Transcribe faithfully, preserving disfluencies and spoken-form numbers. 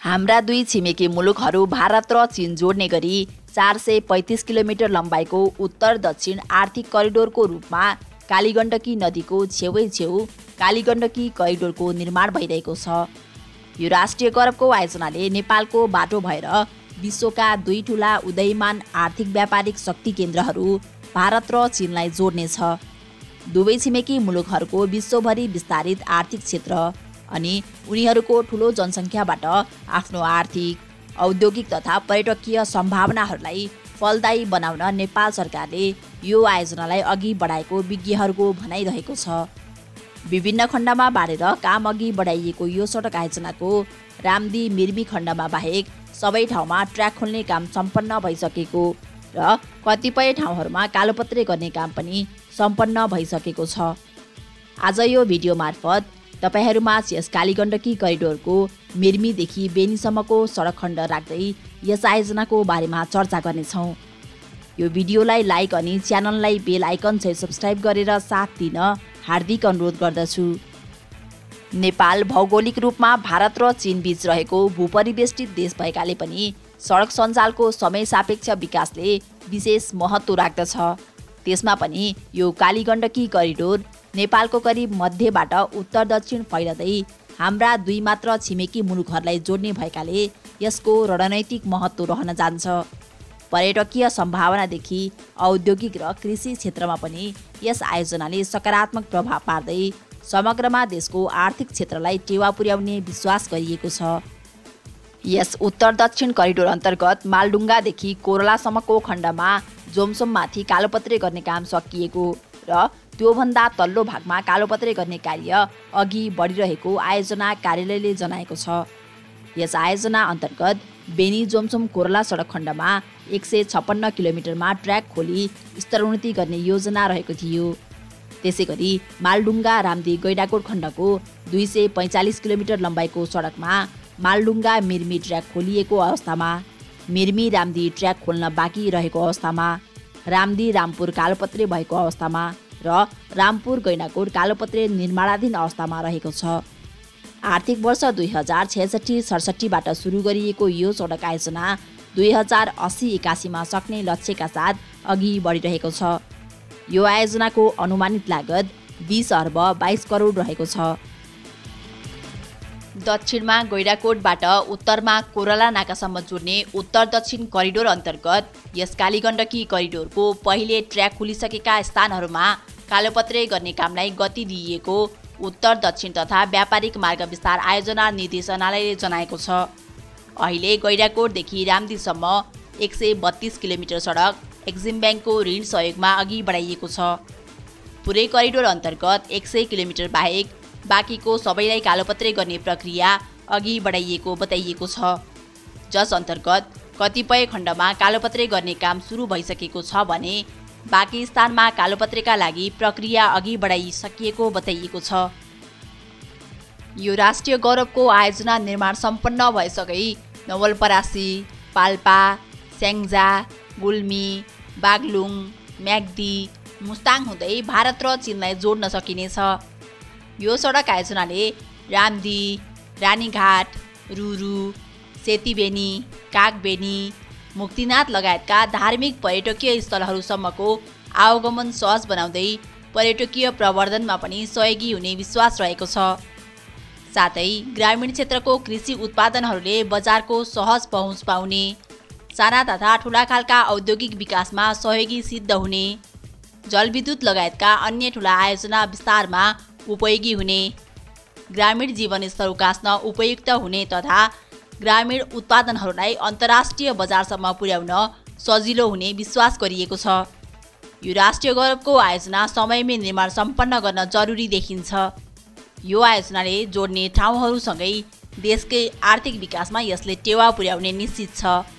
हाम्रा दुई छिमेकी मुलुकहरू भारत र चीन जोड्ने गरी चार सय पैँतिस किलोमिटर लम्बाइको उत्तर दक्षिण आर्थिक करिडोरको रूपमा कालीगण्डकी नदीको छेउैछेउ कालीगण्डकी करिडोरको निर्माण भइरहेको छ। यो राष्ट्रिय गौरवको आयोजनाले नेपालको बाटो भएर विश्वका दुई ठूला उदयमान आर्थिक व्यापारिक शक्ति केन्द्रहरू भारत र चीनलाई जोड्नेछ। दुवै छिमेकी मुलुकहरूको विश्वभरि विस्तारित आर्थिक क्षेत्र अनि उनीहरूको ठूलो जनसङ्ख्याबाट आफ्नो आर्थिक, औद्योगिक तथा पर्यटकीय सम्भावनाहरूलाई फलदायी बनाउन नेपाल सरकारले यो आयोजनालाई अघि बढाएको विज्ञहरूको भनाइरहेको छ। विभिन्न खण्डमा बाँडेर काम अघि बढाइएको यो सडक आयोजनाको रामदी मिर्मी खण्डमा बाहेक सबै ठाउँमा ट्र्याक खोल्ने काम सम्पन्न भइसकेको र कतिपय ठाउँहरूमा कालोपत्रे गर्ने काम पनि सम्पन्न भइसकेको छ। आज यो भिडियो मार्फत तपाईहरूमाझ यस कालीगण्डकी करिडोरको मिर्मीदेखि बेनीसम्मको सडक खण्ड राख्दै यस आयोजनाको बारेमा चर्चा गर्नेछौँ। यो भिडियोलाई लाइक अनि च्यानललाई बेल आइकन सहित सब्स्क्राइब गरेर साथ दिन हार्दिक अनुरोध गर्दछु। नेपाल भौगोलिक रूपमा भारत र चीन बीच रहेको भूपरिवेष्टित देश भएकाले पनि सडक सञ्जालको समय सापेक्ष विकासले विशेष महत्त्व राख्दछ। त्यसमा पनि यो कालीगण्डकी करिडोर नेपालको करिब मध्यबाट उत्तर दक्षिण फैलदै हाम्रा दुई मात्र छिमेकी मुलुकहरूलाई जोड्ने भएकाले यसको रणनैतिक महत्त्व रहन जान्छ। पर्यटकीय सम्भावनादेखि औद्योगिक र कृषि क्षेत्रमा पनि यस आयोजनाले सकारात्मक प्रभाव पार्दै समग्रमा देशको आर्थिक क्षेत्रलाई टेवा पुर्याउने विश्वास गरिएको छ। यस उत्तर दक्षिण करिडोर अन्तर्गत मालडुङ्गादेखि कोरलासम्मको खण्डमा जोमसोममाथि कालोपत्रे गर्ने काम सकिएको र त्योभन्दा तल्लो भागमा कालोपत्रे गर्ने कार्य अघि बढिरहेको आयोजना कार्यालयले जनाएको छ। यस आयोजना अन्तर्गत बेनी जोमसोम कोरला सडक खण्डमा एक सय छप्पन्न किलोमिटरमा ट्र्याक खोली स्तरोन्नति गर्ने योजना रहेको थियो। त्यसै गरी मालडुङ्गा रामदी गैडाकोट खण्डको दुई सय पैँचालिस किलोमिटर लम्बाइको सडकमा मालडुङ्गा मिर्मी ट्र्याक खोलिएको अवस्थामा, मिर्मी रामदी ट्र्याक खोल्न बाँकी रहेको अवस्थामा, रामदी रामपुर कालोपत्रे भएको अवस्थामा र रामपुर गैडाकोट कालोपत्रे निर्माणाधीन अवस्थामा रहेको छ। आर्थिक वर्ष दुई हजार छयसठी सडसठीबाट सुरु गरिएको यो सडक आयोजना दुई हजार अस्सी एकासीमा सक्ने लक्ष्यका साथ अघि बढिरहेको छ। यो आयोजनाको अनुमानित लागत बीस अर्ब बाइस करोड रहेको छ। दक्षिणमा गैडाकोटबाट उत्तरमा कोरला नाकासम्म जोड्ने उत्तर दक्षिण करिडोर अन्तर्गत यस कालीगण्डकी करिडोरको पहिले ट्र्याक खुलिसकेका स्थानहरूमा कालोपत्रे गर्ने कामलाई गति दिइएको उत्तर दक्षिण तथा व्यापारिक मार्ग विस्तार आयोजना निर्देशनालयले जनाएको छ। अहिले गैडाकोटदेखि रामदीसम्म एक सय बत्तीस किलोमिटर सडक एक्जिम ब्याङ्कको ऋण सहयोगमा अघि बढाइएको छ। पुरै करिडोर अन्तर्गत एक सय किलोमिटर बाहेक बाँकीको सबैलाई कालोपत्रे गर्ने प्रक्रिया अघि बढाइएको बताइएको छ, जस अन्तर्गत कतिपय खण्डमा कालोपत्रे गर्ने काम सुरु भइसकेको छ भने बाँकी स्थानमा कालोपत्रेका लागि प्रक्रिया अघि बढाइसकिएको बताइएको छ। यो राष्ट्रिय गौरवको आयोजना निर्माण सम्पन्न भएसँगै नवलपरासी, पाल्पा, स्याङ्जा, गुल्मी, बागलुङ, म्याग्दी, मुस्ताङ हुँदै भारत र चीनलाई जोड्न सकिनेछ। यो सडक आयोजनाले रामदी, रानीघाट, रुरु, सेतीबेनी, कागबेनी, मुक्तिनाथ लगायतका धार्मिक पर्यटकीय स्थलहरूसम्मको आवागमन सहज बनाउँदै पर्यटकीय प्रवर्धनमा पनि सहयोगी हुने विश्वास रहेको छ। साथै ग्रामीण क्षेत्रको कृषि उत्पादनहरूले बजारको सहज पहुँच पाउने, साना तथा ठुला खालका औद्योगिक विकासमा सहयोगी सिद्ध हुने, जलविद्युत लगायतका अन्य ठुला आयोजना विस्तारमा उपयोगी हुने, ग्रामीण जीवनस्तर उकास्न उपयुक्त हुने तथा ग्रामीण उत्पादनहरूलाई अन्तर्राष्ट्रिय बजारसम्म पुर्याउन सजिलो हुने विश्वास गरिएको छ। यो राष्ट्रिय गौरवको आयोजना समयमै निर्माण सम्पन्न गर्न जरुरी देखिन्छ। यो आयोजनाले जोड्ने ठाउँहरूसँगै देशकै आर्थिक विकासमा यसले टेवा पुर्याउने निश्चित छ।